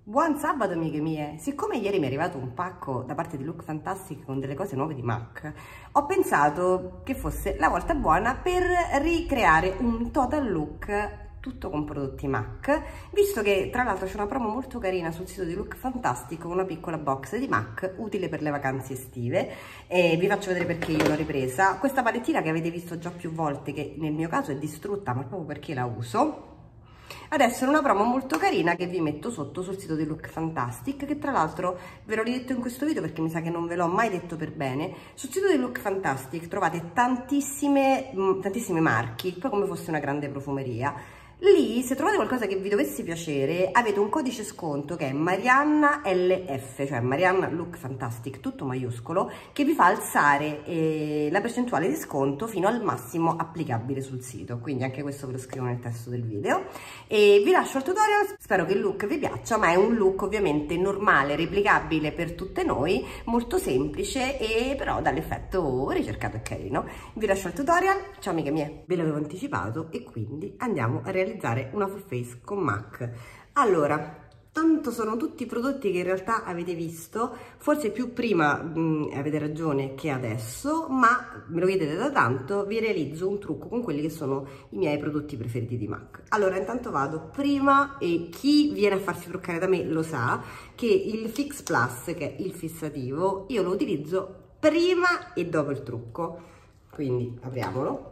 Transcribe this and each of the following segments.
Buon sabato amiche mie! Siccome ieri mi è arrivato un pacco da parte di Look Fantastic con delle cose nuove di MAC, ho pensato che fosse la volta buona per ricreare un total look tutto con prodotti MAC, visto che tra l'altro c'è una promo molto carina sul sito di Look Fantastic con una piccola box di MAC utile per le vacanze estive, e vi faccio vedere perché io l'ho ripresa. Questa palettina che avete visto già più volte, che nel mio caso è distrutta ma proprio perché la uso, adesso è una promo molto carina che vi metto sotto sul sito di Look Fantastic, che tra l'altro ve l'ho ridetto in questo video perché mi sa che non ve l'ho mai detto per bene. Sul sito di Look Fantastic trovate tantissimi marchi, poi come fosse una grande profumeria. Lì, se trovate qualcosa che vi dovesse piacere, avete un codice sconto che è Marianna LF, cioè Marianna Look Fantastic, tutto maiuscolo, che vi fa alzare la percentuale di sconto fino al massimo applicabile sul sito. Quindi anche questo ve lo scrivo nel testo del video. E vi lascio il tutorial, spero che il look vi piaccia, ma è un look ovviamente normale, replicabile per tutte noi, molto semplice e però dall'effetto ricercato e carino. Vi lascio il tutorial, ciao amiche mie, ve l'avevo anticipato e quindi andiamo a realizzare una full face con MAC. Allora, tanto sono tutti prodotti che in realtà avete visto, forse più prima avete ragione che adesso, ma me lo vedete da tanto, vi realizzo un trucco con quelli che sono i miei prodotti preferiti di MAC. Allora, intanto vado prima, e chi viene a farsi truccare da me lo sa, che il Fix Plus, che è il fissativo, io lo utilizzo prima e dopo il trucco. Quindi apriamolo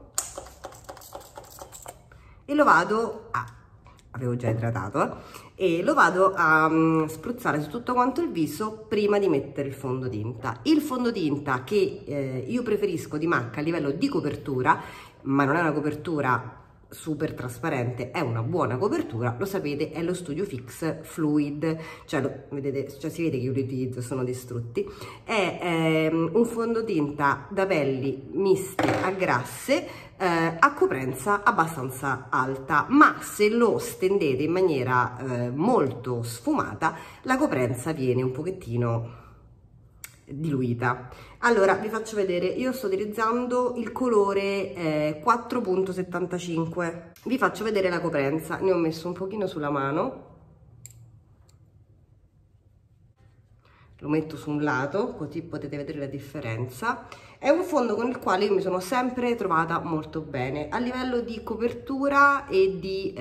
e lo vado a, avevo già idratato, e lo vado a spruzzare su tutto quanto il viso prima di mettere il fondotinta. Il fondotinta che io preferisco di MAC a livello di copertura, ma non è una copertura super trasparente, è una buona copertura, lo sapete, è lo Studio Fix Fluid, cioè, vedete, cioè si vede che io li utilizzo, sono distrutti. È un fondotinta da pelli miste a grasse, a coprenza abbastanza alta, ma se lo stendete in maniera molto sfumata, la coprenza viene un pochettino diluita. Allora vi faccio vedere, io sto utilizzando il colore 4.75, vi faccio vedere la coprenza, ne ho messo un pochino sulla mano, lo metto su un lato così potete vedere la differenza. È un fondo con il quale io mi sono sempre trovata molto bene a livello di copertura e di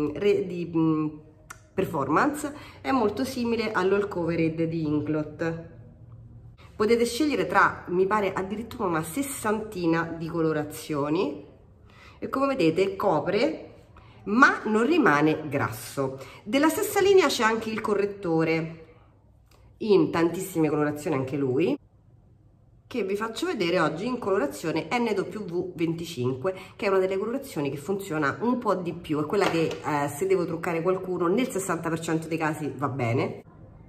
performance, è molto simile all'All Covered di Inglot. Potete scegliere tra, mi pare, addirittura una sessantina di colorazioni e come vedete copre ma non rimane grasso. Della stessa linea c'è anche il correttore in tantissime colorazioni, anche lui, che vi faccio vedere oggi in colorazione NW25, che è una delle colorazioni che funziona un po' di più, è quella che se devo truccare qualcuno nel 60% dei casi va bene,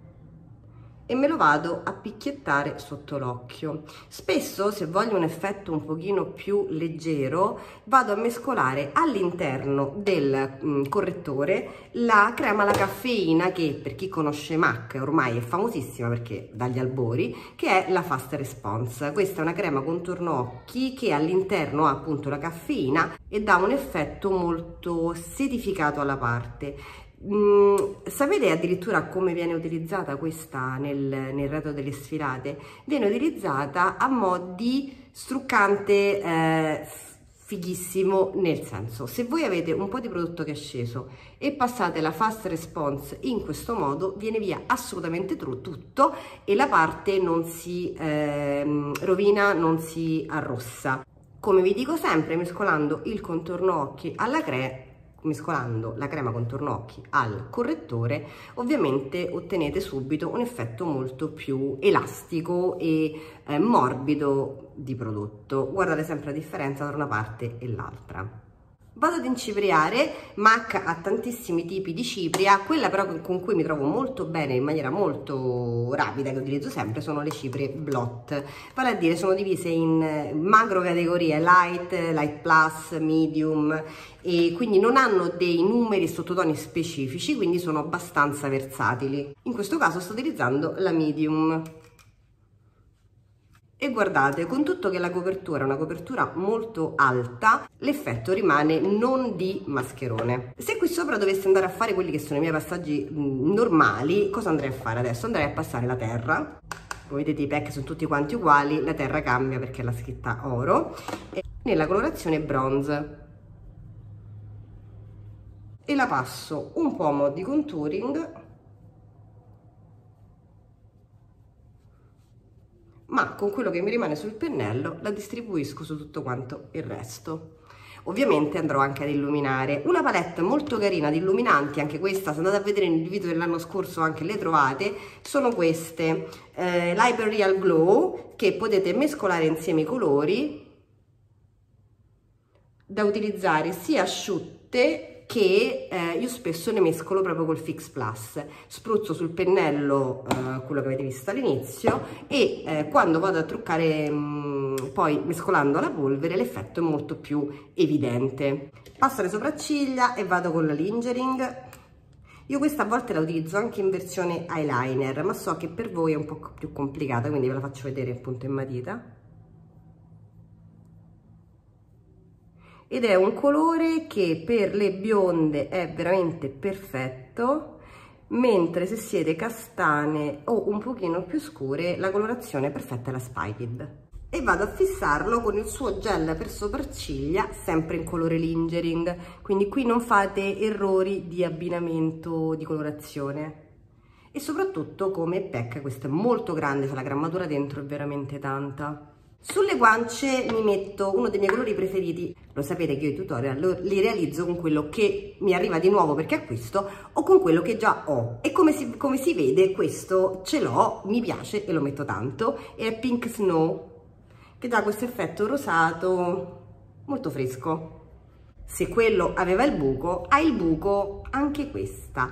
e me lo vado a picchiettare sotto l'occhio. Spesso, se voglio un effetto un pochino più leggero, vado a mescolare all'interno del correttore la crema alla caffeina, che per chi conosce MAC ormai è famosissima perché dagli albori, che è la Fast Response. Questa è una crema contorno occhi che all'interno ha appunto la caffeina e dà un effetto molto setificato alla parte. Sapete addirittura come viene utilizzata questa nel retro delle sfilate? Viene utilizzata a mo' di struccante fighissimo, nel senso, se voi avete un po' di prodotto che è sceso e passate la Fast Response in questo modo, viene via assolutamente tutto e la parte non si rovina, non si arrossa. Come vi dico sempre, mescolando il contorno occhi alla mescolando la crema contorno occhi al correttore, ovviamente ottenete subito un effetto molto più elastico e morbido di prodotto. Guardate sempre la differenza tra una parte e l'altra. Vado ad incipriare. MAC ha tantissimi tipi di cipria, quella però con cui mi trovo molto bene in maniera molto rapida, che utilizzo sempre, sono le ciprie Blot, vale a dire sono divise in macro categorie light, light plus, medium, e quindi non hanno dei numeri e sottotoni specifici, quindi sono abbastanza versatili. In questo caso sto utilizzando la medium. E guardate, con tutto che la copertura è una copertura molto alta, l'effetto rimane non di mascherone. Se qui sopra dovessi andare a fare quelli che sono i miei passaggi normali, cosa andrei a fare adesso? Andrei a passare la terra. Come vedete i pack sono tutti quanti uguali, la terra cambia perché è la scritta oro, e nella colorazione bronze. E la passo un po' a mo' di contouring, ma con quello che mi rimane sul pennello la distribuisco su tutto quanto il resto. Ovviamente andrò anche ad illuminare. Una palette molto carina di illuminanti, anche questa, se andate a vedere nel video dell'anno scorso anche le trovate, sono queste l'Hyper Real Glow, che potete mescolare insieme i colori, da utilizzare sia asciutte che io spesso ne mescolo proprio col Fix Plus. Spruzzo sul pennello quello che avete visto all'inizio e quando vado a truccare poi mescolando la polvere l'effetto è molto più evidente. Passo le sopracciglia e vado con la lingering. Io questa a volte la utilizzo anche in versione eyeliner, ma so che per voi è un po' più complicata, quindi ve la faccio vedere appunto in matita. Ed è un colore che per le bionde è veramente perfetto, mentre se siete castane o un pochino più scure la colorazione perfetta è la Spiked. E vado a fissarlo con il suo gel per sopracciglia, sempre in colore lingering, quindi qui non fate errori di abbinamento di colorazione. E soprattutto come pack, questo è molto grande, c'è la grammatura dentro, è veramente tanta. Sulle guance mi metto uno dei miei colori preferiti, lo sapete che io i tutorial li realizzo con quello che mi arriva di nuovo perché acquisto o con quello che già ho, e come si vede questo ce l'ho, mi piace e lo metto tanto, è Pink Snow, che dà questo effetto rosato molto fresco. Se quello aveva il buco, ha il buco anche questa.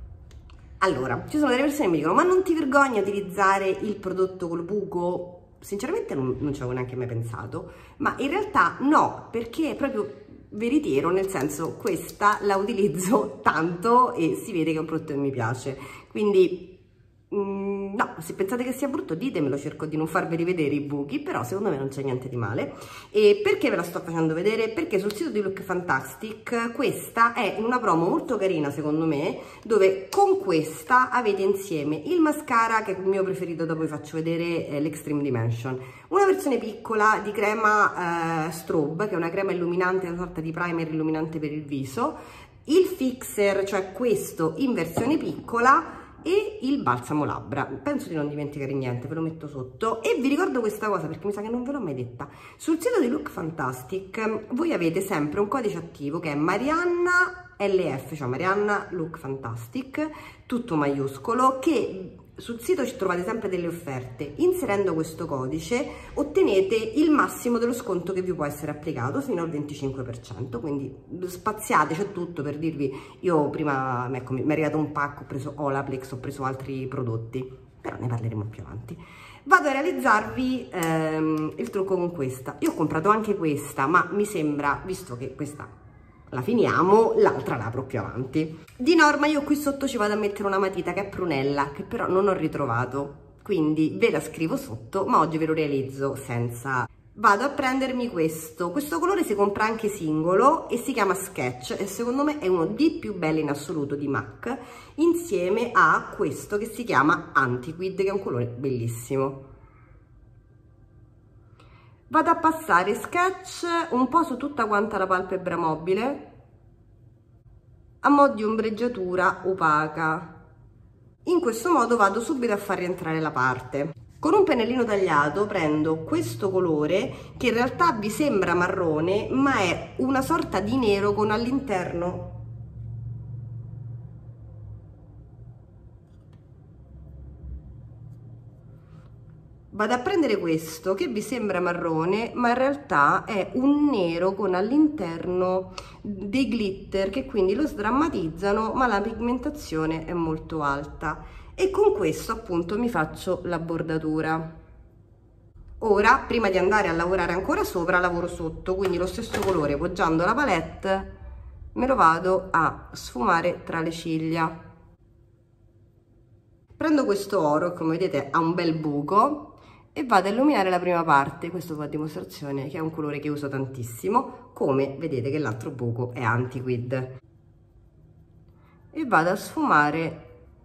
Allora, ci sono delle persone che mi dicono: ma non ti vergogni a utilizzare il prodotto col buco? Sinceramente non ci avevo neanche mai pensato, ma in realtà no, perché è proprio veritiero, nel senso questa la utilizzo tanto e si vede che è un prodotto che mi piace, quindi no, se pensate che sia brutto ditemelo, cerco di non farvi rivedere i buchi, però secondo me non c'è niente di male. E perché ve la sto facendo vedere? Perché sul sito di Look Fantastic questa è in una promo molto carina secondo me, dove con questa avete insieme il mascara, che è il mio preferito, dopo vi faccio vedere l'Extreme Dimension, una versione piccola di crema strobe, che è una crema illuminante, una sorta di primer illuminante per il viso, il fixer, cioè questo in versione piccola, e il balsamo labbra. Penso di non dimenticare niente, ve lo metto sotto. E vi ricordo questa cosa perché mi sa che non ve l'ho mai detta: sul sito di Look Fantastic voi avete sempre un codice attivo che è Marianna LF, cioè Marianna Look Fantastic, tutto maiuscolo, che sul sito ci trovate sempre delle offerte. Inserendo questo codice ottenete il massimo dello sconto che vi può essere applicato fino al 25%, quindi spaziate, c'è tutto. Per dirvi, io prima ecco, mi è arrivato un pacco, ho preso Olaplex, ho preso altri prodotti, però ne parleremo più avanti. Vado a realizzarvi il trucco con questa. Io ho comprato anche questa, ma mi sembra, visto che questa la finiamo, l'altra la apro più avanti. Di norma io qui sotto ci vado a mettere una matita che è prunella, che però non ho ritrovato, quindi ve la scrivo sotto, ma oggi ve lo realizzo senza. Vado a prendermi questo colore si compra anche singolo e si chiama Sketch, e secondo me è uno dei più belli in assoluto di MAC, insieme a questo che si chiama Antiquid, che è un colore bellissimo. Vado a passare Sketch un po' su tutta quanta la palpebra mobile, a mo' di ombreggiatura opaca. In questo modo vado subito a far rientrare la parte. Con un pennellino tagliato prendo questo colore, che in realtà vi sembra marrone, ma è una sorta di nero con all'interno vado a prendere questo che vi sembra marrone, ma in realtà è un nero con all'interno dei glitter che quindi lo sdrammatizzano, ma la pigmentazione è molto alta, e con questo appunto mi faccio la bordatura. Ora, prima di andare a lavorare ancora sopra, lavoro sotto, quindi lo stesso colore, poggiando la palette, me lo vado a sfumare tra le ciglia. Prendo questo oro, come vedete ha un bel buco, e vado a illuminare la prima parte. Questo fa dimostrazione che è un colore che uso tantissimo, come vedete che l'altro buco è Antiquid, e vado a sfumare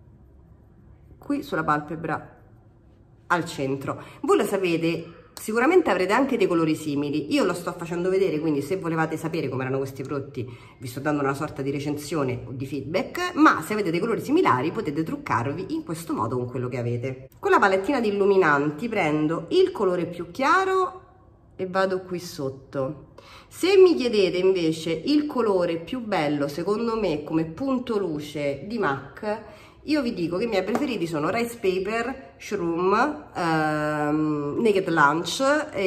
qui sulla palpebra al centro. Voi lo sapete, sicuramente avrete anche dei colori simili, io lo sto facendo vedere, quindi se volevate sapere come erano questi prodotti vi sto dando una sorta di recensione o di feedback, ma se avete dei colori similari potete truccarvi in questo modo con quello che avete. Con la palettina di illuminanti prendo il colore più chiaro e vado qui sotto. Se mi chiedete invece il colore più bello secondo me come punto luce di MAC, io vi dico che i miei preferiti sono Rice Paper, Shroom, Naked Lunch,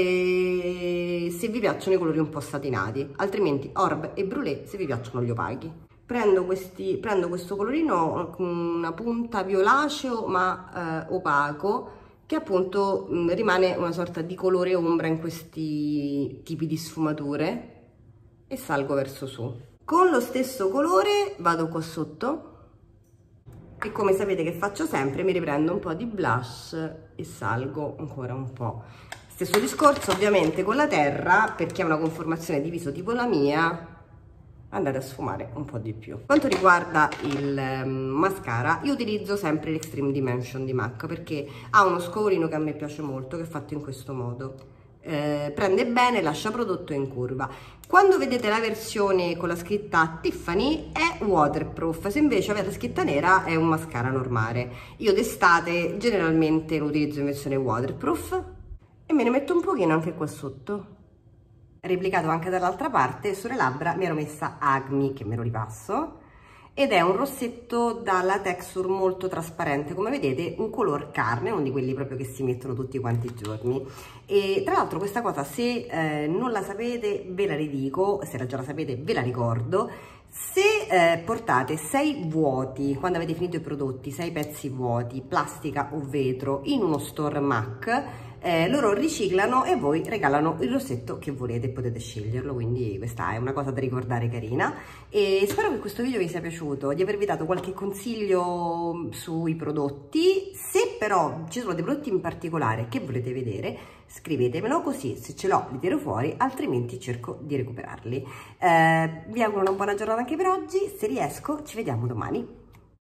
e se vi piacciono i colori un po' satinati, altrimenti Orb e Brûlée se vi piacciono gli opachi. Prendo questo colorino, una punta violaceo ma opaco, che appunto rimane una sorta di colore ombra in questi tipi di sfumature, e salgo verso su. Con lo stesso colore vado qua sotto e, come sapete che faccio sempre, mi riprendo un po' di blush e salgo ancora un po'. Stesso discorso ovviamente con la terra, per chi ha una conformazione di viso tipo la mia, andate a sfumare un po' di più. Per quanto riguarda il mascara, io utilizzo sempre l'Extreme Dimension di MAC, perché ha uno scovolino che a me piace molto, che è fatto in questo modo. Prende bene, lascia prodotto in curva. Quando vedete la versione con la scritta Tiffany è waterproof, se invece avete la scritta nera è un mascara normale. Io d'estate generalmente lo utilizzo in versione waterproof e me ne metto un pochino anche qua sotto. Replicato anche dall'altra parte, sulle labbra mi ero messa Acme, che me lo ripasso, ed è un rossetto dalla texture molto trasparente, come vedete, un color carne, non di quelli proprio che si mettono tutti quanti i giorni. E tra l'altro questa cosa, se non la sapete ve la ridico, se già la sapete ve la ricordo: se portate 6 vuoti, quando avete finito i prodotti, 6 pezzi vuoti, plastica o vetro, in uno store MAC, loro riciclano e voi regalano il rossetto che volete, potete sceglierlo, quindi questa è una cosa da ricordare carina. E spero che questo video vi sia piaciuto, di avervi dato qualche consiglio sui prodotti. Se però ci sono dei prodotti in particolare che volete vedere, scrivetemelo, così se ce l'ho li tiro fuori, altrimenti cerco di recuperarli. Vi auguro una buona giornata anche per oggi, se riesco ci vediamo domani.